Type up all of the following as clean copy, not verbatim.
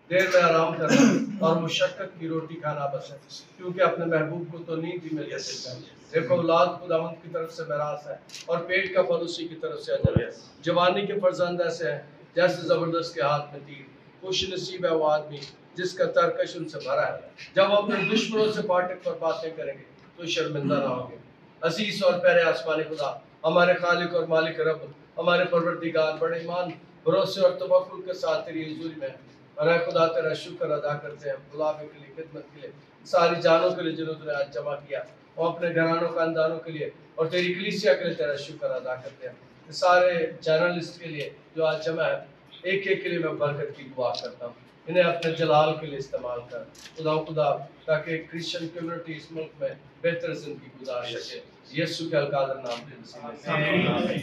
देर में आराम करना और मुशक्कत की रोटी खाना बस है, क्योंकि अपने महबूब को तो नींद ही मिल जाती है। देखो औलाद खुदावंद की तरफ से मेरास है और पेट का फल उसी की तरफ से अजर है। जवानी के फर्जंद ऐसे हैं जैसे जबरदस्त के हाथ में तीर, खुश नसीब है वो आदमी जिसका तरकश उनसे भरा है। जब वो अपने दुश्मनों से फाटक पर बातें करेंगे तो शर्मिंदा ना होंगे। अजीज और प्यारे आसमानी खुदा, हमारे खालिक और मालिक रब, हमारे परवरदिगार, बड़े ईमान, भरोसे और तवक्कुल के साथ तेरी हुजूरी में और खुदा तेरा शुक्र अदा करते हैं गुलाबे के लिए, खिदमत के लिए, सारी जानों के लिए जिन्होंने तुझने आज जमा किया, और अपने घरानों खानदानों के लिए और तेरी कलीसिया के लिए तेरा शुक्र अदा करते हैं। सारे जर्नलिस्ट के लिए जो आज जमा है, एक एक के लिए मैं बरकत की दुआ करता हूँ। इन्हें अपने जलाल के लिए इस्तेमाल कर खुदा, ताकि क्रिश्चियन कम्युनिटी इस मुल्क में बेहतर जिंदगी गुजार सके। यीशु के अलकादर नाम के वसीले से।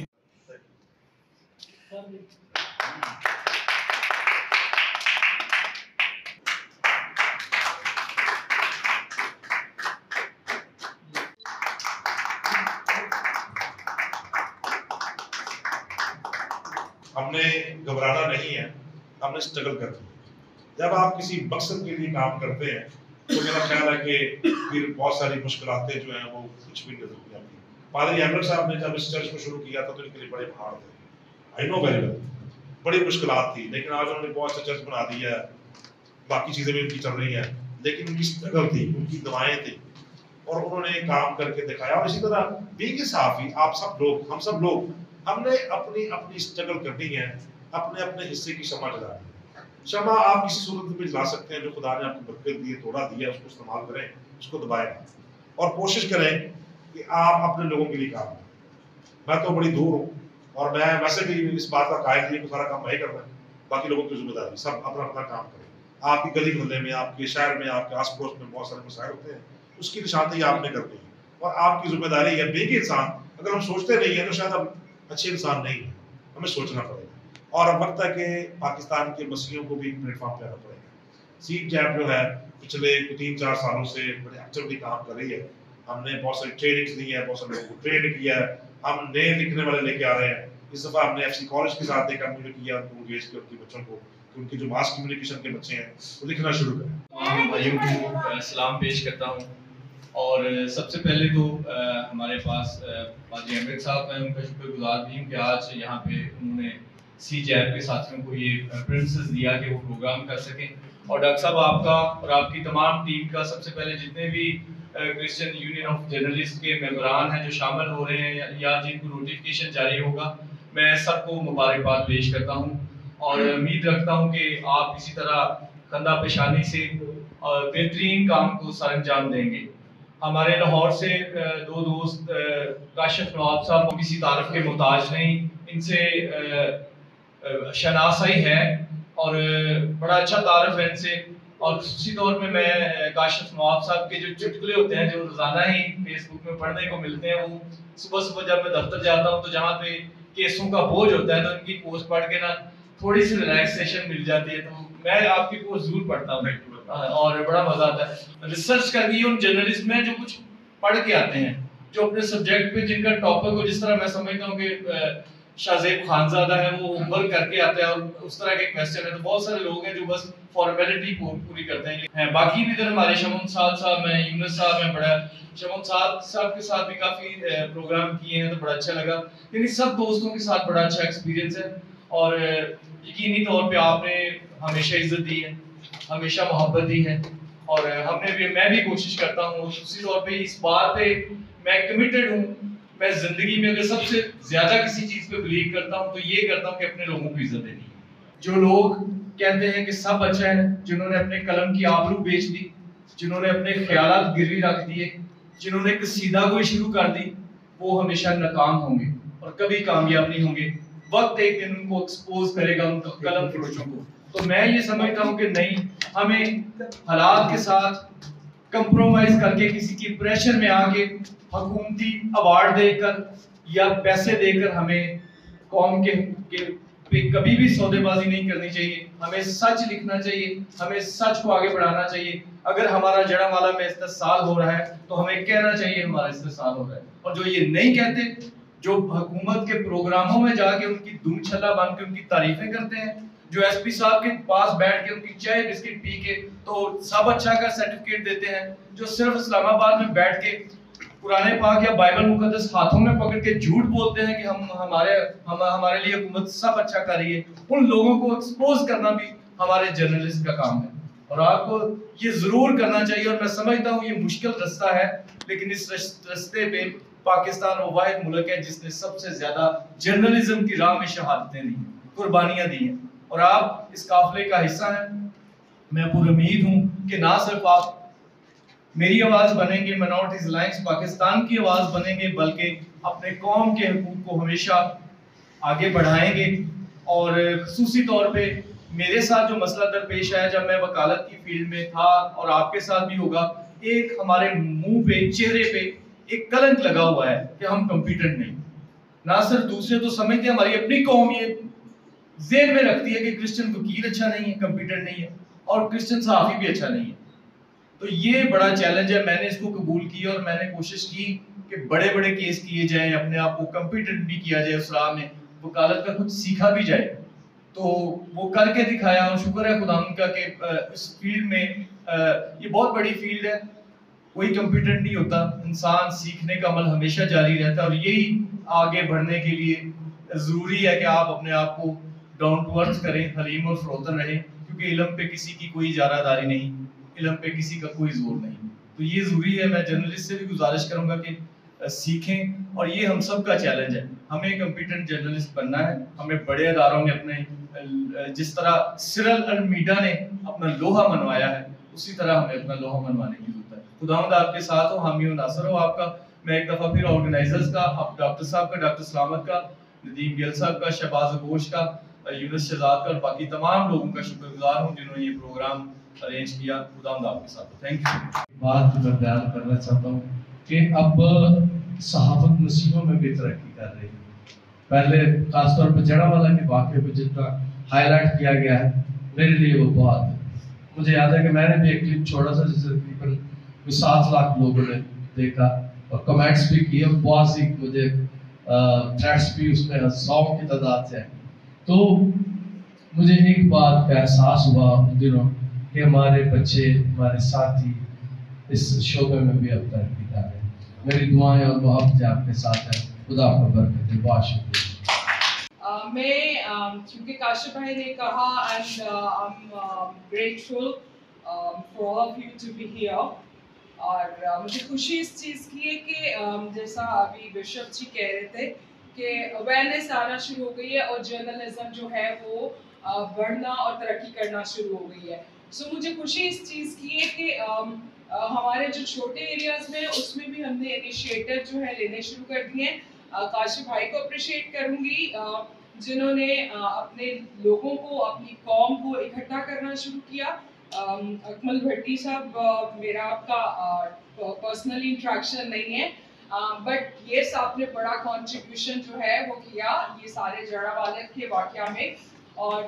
हमने घबराना नहीं है, हमने स्ट्रगल करना है। जब आप किसी मकसद के लिए काम करते हैं तो मेरा ख्याल है कि फिर बहुत सारी मुश्किलातें जो हैं वो कुछ भी नजर नहीं आती। पादरी एमरट साहब ने जब इस चर्च को शुरू किया था तो इनके लिए बड़े पहाड़ थे, आई नो वेरी वेल, बड़ी मुश्किलात थी, लेकिन आज उन्होंने बहुत अच्छा चर्च बना दिया है, बाकी चीजें भी उनकी चल रही हैं, लेकिन उनकी स्ट्रगल थी, उनकी दवाएं थी और उन्होंने काम करके दिखाया। और इसी तरह बीइंग साफी आप सब लोग, हम सब लोग, हमने अपनी अपनी स्ट्रगल करनी है, अपने अपने हिस्से की क्षमा जलानी है। क्षमा आप किसी सूरत में जला सकते हैं, जो खुदा ने आपको बरकत दी है, थोड़ा दिया, उसको इस्तेमाल करें, उसको दबाएं और कोशिश करें कि आप अपने लोगों के लिए काम करें। मैं तो बड़ी दूर हूँ और मैं वैसे भी इस बात का कायल नहीं, सारा काम मैं करना है, बाकी लोगों की जिम्मेदारी, सब अपना अपना काम करें। आपकी गली मोहल्ले में, आपके शहर में, आपके आस पड़ोस में बहुत सारे मसाइल होते हैं, उसकी निशानदेही आपने करनी है और आपकी जिम्मेदारी है। बेग इंसान अगर हम सोचते नहीं है तो शायद हम अच्छे इंसान नहीं है, हमें सोचना पड़ेगा और अब वक्त है कि पाकिस्तान के मसीहियों को भी प्लेटफॉर्म पे आना पड़ेगा। सीट जैप जो है पिछले 3-4 सालों से बड़े एक्टिवली काम कर रही है। हमने बहुत सारी ट्रेनिंग्स दी है, बहुत सारे लोगों को ट्रेन किया है, हम नए लिखने वाले लेके आ रहे हैं। इस दफा हमने एफसी कॉलेज के साथ एक कम्युनिकेट किया, उनको एंगेज किया, उनके बच्चों को, उनके जो मास कम्युनिकेशन के बच्चे हैं वो लिखना शुरू करें। भाइयों को सलाम पेश करता हूँ और सबसे पहले तो हमारे पास पादरी एमरिक साहब, मैं उनका शुक्रगुजार भी हूँ कि आज यहाँ पे उन्होंने सी जैप के साथियों को ये प्रिंसेस दिया कि वो प्रोग्राम कर सकें। और डॉक्टर साहब आपका और आपकी तमाम टीम का, सबसे पहले जितने भी क्रिश्चियन यूनियन ऑफ जर्नलिस्ट के मेंबरान हैं जो शामिल हो रहे हैं या जिनको नोटिफिकेशन जारी होगा, मैं सबको मुबारकबाद पेश करता हूँ और उम्मीद रखता हूँ कि आप इसी तरह कंधा पेशानी से बेहतरीन काम को सरअंजाम देंगे। हमारे लाहौर से दो दोस्त काशिफ नवाब साहब किसी तारीफ के मोहताज नहीं, इनसे शनासाई है और बड़ा अच्छा तारफ है इनसे। और उसी तौर पे मैं काशिफ नवाब साहब के जो चुटकुले होते हैं जो रोजाना ही फेसबुक में पढ़ने को मिलते हैं, वो सुबह सुबह जब मैं दफ्तर जाता हूँ तो जहाँ पे केसों का बोझ होता है तो इनकी पोस्ट पढ़ के ना थोड़ी सी रिलैक्सेशन मिल जाती है, तो मैं आपकी पोस्ट जरूर पढ़ता हूँ और बड़ा मजा आता है। रिसर्च करनी है उन जर्नलिस्ट में जो कुछ पढ़ के आते हैं, जो अपने सब्जेक्ट पे जिनका टॉपिक हो, जिस तरह मैं समझता हूँ कि शाहजेब खानजादा है, वो होमवर्क करके आते हैं और उस तरह के क्वेश्चन है। तो बहुत सारे लोग हैं जो बस फॉर्मेलिटी पूरी करते हैं। बाकी भी इधर हमारे शमून साहब हैं, यूनुस साहब हैं, बड़ा शमून साहब के साथ भी काफी प्रोग्राम किए हैं तो बड़ा अच्छा लगा। यानी सब दोस्तों के साथ बड़ा अच्छा एक्सपीरियंस है और यकीनी तौर पे आपने हमेशा इज्जत दी है, हमेशा मोहब्बत दी है और मैं भी कोशिश करता हूँ उसी तौर पे। इस बात पे मैं कमिटेड हूँ, मैं जिंदगी में अगर सबसे ज्यादा किसी चीज पे बिलीव करता हूँ तो ये करता हूँ कि अपने लोगों को इज्जत देनी है। जो लोग कहते हैं कि सब अच्छा है, जिन्होंने अपने कलम की आबरू बेच दी, जिन्होंने अपने ख्यालात गिरवी रख दिए, जिन्होंने कसीदा कोई शुरू कर दी, वो हमेशा नाकाम होंगे और कभी कामयाब नहीं होंगे। वक्त एक दिन उनको एक्सपोज करेगा, उनका कलम फरोशों को। तो मैं ये समझता हूँ कि नहीं, हमें हालात के साथ कंप्रोमाइज करके किसी की प्रेशर में आके हुकूमती अवार्ड देकर या पैसे देकर हमें कौम के पे कभी भी सौदेबाजी नहीं करनी चाहिए। हमें सच लिखना चाहिए, हमें सच को आगे बढ़ाना चाहिए। अगर हमारा जड़ावाला में इस्तेसाल हो रहा है तो हमें कहना चाहिए हमारा इस्तेसाल हो रहा है। और जो ये नहीं कहते, जो हुकूमत के प्रोग्रामों में जाके उनकी दुम छल्ला बन के उनकी तारीफें करते हैं, जो एसपी साहब के पास बैठ के उनकी चाय बिस्किट पी के तो सब अच्छा का सर्टिफिकेट देते हैं, जो सिर्फ इस्लामाबाद में बैठ के कुरान पाक या बाइबल मुकद्दस हाथों में पकड़ के झूठ बोलते हैं कि हमारे लिए हुकूमत सब अच्छा कर रही है, उन लोगों को एक्सपोज करना भी हमारे जर्नलिस्ट का काम है। और आपको ये जरूर करना चाहिए। और मैं समझता हूँ ये मुश्किल रास्ता है, लेकिन इस रास्ते पे पाकिस्तान वो वाहिद मुल्क है जिसने सबसे ज्यादा जर्नलिज्म की राह में शहादतें दी, कुर्बानियां दी हैं, और आप इस काफिले का हिस्सा हैं। मैं पूरी उम्मीद हूँ कि ना सिर्फ आप मेरी आवाज बनेंगे, माइनॉरिटीज अलायंस पाकिस्तान की आवाज बनेंगे, बल्कि अपने कौम के हुकूक को हमेशा आगे बढ़ाएंगे। और खुसूसी तौर पे मेरे साथ जो मसला दरपेश आया जब मैं वकालत की फील्ड में था, और आपके साथ भी होगा, एक हमारे मुंह पे, चेहरे पे एक कलंक लगा हुआ है कि हम कंपिटेंट नहीं। ना सिर्फ दूसरे तो समझते हैं, हमारी अपनी कौम ये ज़हन में रखती है कि क्रिश्चियन वकील अच्छा नहीं है, कंपिटेंट नहीं है, और क्रिश्चियन सहाफ़ी भी अच्छा नहीं है। तो ये बड़ा चैलेंज है। मैंने इसको कबूल किया और मैंने कोशिश की कि बड़े बड़े केस किए जाएं, अपने आप को कंपिटेंट भी किया जाए, उस राह में वकालत का कुछ सीखा भी जाए। तो वो करके दिखाया, और शुक्र है खुदा का कि इस फील्ड में ये बहुत बड़ी फील्ड है, कोई कंपिटेंट नहीं होता, इंसान सीखने का अमल हमेशा जारी रहता है। और यही आगे बढ़ने के लिए ज़रूरी है कि आप अपने आप को डाउन टू अर्थ करें, हलीम और फरोतन रहें, क्योंकि इल्म पे किसी की कोई इजारादारी नहीं, इल्म पे किसी का कोई जोर नहीं। तो ये ज़रूरी है। मैं जर्नलिस्ट से भी गुजारिश करूंगा कि सीखें, और ये हम सब का चैलेंज है। हमें कंपिटेंट जर्नलिस्ट बनना है। हमें बड़े अदारों में अपने, जिस तरह सिरल अलमीडा ने अपना लोहा मनवाया है, उसी तरह हमें अपना लोहा मनवाने की जरूरत है। खुदावंद आपके साथ हो, हामी नासर हो आपका। मैं एक दफ़ा फिर ऑर्गेनाइजर्स का, आप डॉक्टर साहब का, डॉक्टर सलामत का, नदीम गिल साहब का, शहबाज घोष का, यूनुस शहजाद का, और बाकी तमाम लोगों का शुक्रगुजार हूँ जिन्होंने ये प्रोग्राम अरेंज किया। खुदावंद आपके साथ। Thank you. बात मैं बयान करना चाहता हूँ कि अब सहाफत नसीबों में भी तरक्की कर रही है। पहले खासतौर पर जड़ावाला के वाक़े को जितना हाईलाइट किया गया है, मेरे लिए वो बहुत, मुझे याद है कि मैंने भी एक क्लिप छोड़ा था जिसे तकरीबन 7 लाख लोगों ने देखा और कमेंट्स भी किए, बहुत सी मुझे थ्रेड्स भी उसमें 100 की तादाद से। तो मुझे एक बात का एहसास हुआ उन दिनों कि हमारे बच्चे, हमारे साथी इस शोबे में भी अब तरक्की कर रहे हैं। मेरी दुआएं और मोहब्बत आपके साथ है। खुदा आपको बरकत दे। बहुत शुक्रिया। मैं क्योंकि काशिफ भाई ने कहा, and I am grateful for all of you to be here, और मुझे खुशी इस चीज़ की है कि जैसा अभी बिशप जी कह रहे थे कि अवेयरनेस आना शुरू हो गई है और जर्नलिज्म जो है वो बढ़ना और तरक्की करना शुरू हो गई है। सो मुझे खुशी इस चीज़ की है कि हमारे जो छोटे एरियाज़ में उसमें भी हमने इनिशिएटिव जो है लेने शुरू कर दिए हैं। काशिफ भाई को अप्रिशिएट करूँगी जिन्होंने अपने लोगों को, अपनी कौम को इकट्ठा करना शुरू किया। अकमल भट्टी साहब, मेरा आपका पर्सनली इंट्रैक्शन नहीं है, बट ये आपने बड़ा कंट्रीब्यूशन जो है वो किया ये सारे जड़ावाले के वाक़या में। और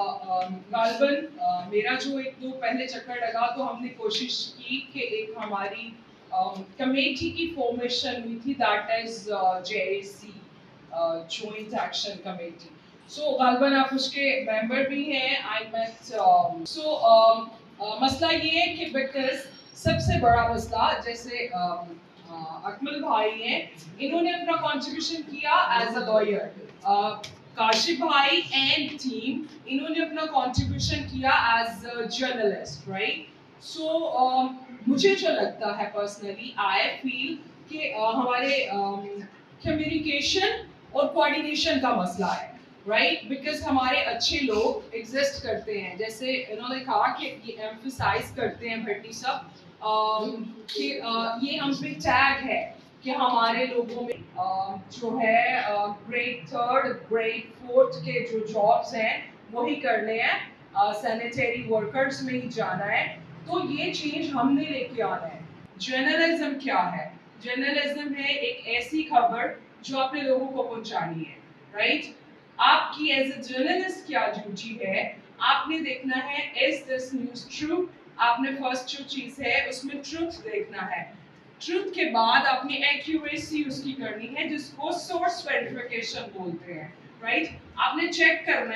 गालबन मेरा जो 1-2 पहले चक्कर लगा तो हमने कोशिश की कि एक हमारी कमेटी की फॉर्मेशन हुई थी, that is JAC, joint action committee. So गालबन आप उसके मेंबर भी हैं। आई मेट मसला ये है कि बिकॉज सबसे बड़ा मसला, जैसे अकमल भाई हैं, इन्होंने अपना कंट्रीब्यूशन किया एज अ लॉयर, काशिफ भाई एंड टीम इन्होंने अपना कंट्रीब्यूशन किया as a journalist, right. So मुझे जो लगता है पर्सनली, आई फील कि हमारे कम्युनिकेशन और कोऑर्डिनेशन का मसला है, राइट, बिकॉज हमारे अच्छे लोग एग्जिस्ट करते हैं, जैसे इन्होंने कहा कि ये एम्फसाइज करते हैं भट्टी साहब कि ये हम पे टैग है कि हमारे लोगों में जो है ग्रेड 3, ग्रेड 4 के जो जॉब्स हैं वही करने हैं, सैनिटरी वर्कर्स में ही जाना है। तो ये चेंज हमने लेके आना है। जर्नलिज्म क्या है? जर्नलिज्म है एक ऐसी खबर जो अपने लोगों को पहुंचानी है, राइट। आपकी एज ए जर्नलिस्ट क्या ड्यूटी है? आपने देखना है इज दिस न्यूज़ ट्रू। आपने फर्स्ट जो चीज है उसमें ट्रुथ देखना है। ट्रुथ के बाद अपनी एक्यूरेसी उसकी करनी है, जिसको सोर्स वेरिफिकेशन बोलते हैं, राइट। आपने चेक करना है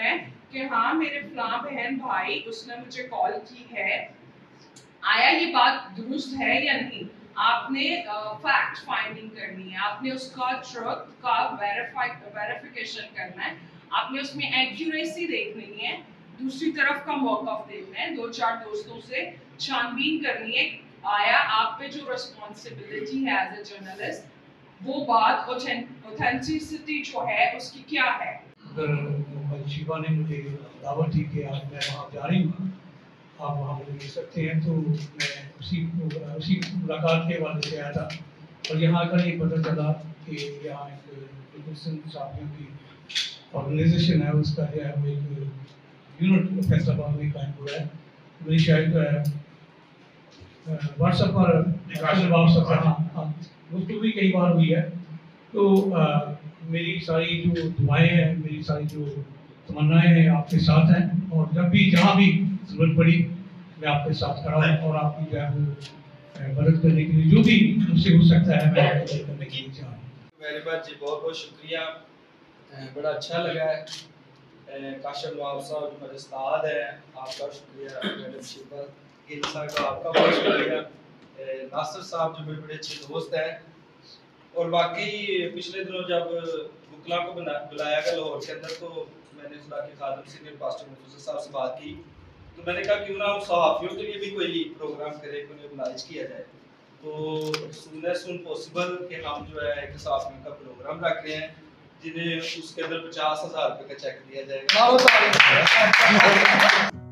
कि हाँ मेरे फलां बहन भाई उसने मुझे कॉल की है, आया ये बात दुरुस्त है या नहीं। आपने फैक्ट फाइंडिंग करनी है, आपने उसका ट्रुथ का वेरिफिकेशन करना है, आपने उसमें एक्यूरेसी देखनी है, दूसरी तरफ का मौक़िफ़ देखना है, 2-4 दोस्तों से छानबीन करनी है, आया आप पे जो रिस्पॉन्सिबिलिटी है एज ए जर्नलिस्ट, वो बात ऑथेंटिसिटी जो है उसकी क्या है। अगर शिवा ने मुझे दावत दी कि आज मैं वहाँ जा रही हूँ, आप वहाँ मुझे मिल सकते हैं, तो मैं उसी मुलाकात के वाले से आया था। और यहाँ आकर ये पता चला कि यहाँ एक मुस्लिम साथियों की ऑर्गेनाइजेशन है, उसका जो है वो एक यूनिट फैसलाबाद में कायम हुआ है। मेरी शायद व्हाट्सएप पर हाँ दोस्तों भी कई बार हुई है। तो मेरी सारी जो दुआएं हैं, मेरी सारी जो तमन्नाएं हैं आपके साथ हैं, और जब भी जहाँ भी जरूरत पड़ी मैं आपके साथ खड़ा हूँ और आपकी जो है वो मदद करने के लिए जो भी मुझसे हो सकता है मैं आपकी मदद करने के लिए चाह रहा हूँ। मेरी बात जी बहुत बहुत शुक्रिया, बड़ा अच्छा लगा है। काशिफ नवाब साहब जो मेरे उस्ताद हैं, आपका शुक्रिया। मैडम शिफा गिल साहब का आपका बहुत शुक्रिया। नासिर साहब जो मेरे बड़े अच्छे दोस्त हैं। और वाकई पिछले दिनों जब बुकला को बुलाया गया लाहौर के अंदर, तो मैंने खुदा के खादिम सीनियर पास्टर मुफस्सिर साहब से बात की, तो मैंने कहा क्यों ना उन सहाफ़ियों के लिए भी कोई प्रोग्राम करे, कोई ऑर्गेनाइज किया जाए। तो सून पॉसिबल कि हम जो है एक सहाफ़ियों का प्रोग्राम रख रहे हैं, जिन्हें उसके अंदर 50,000 रुपये का चेक दिया जाएगा।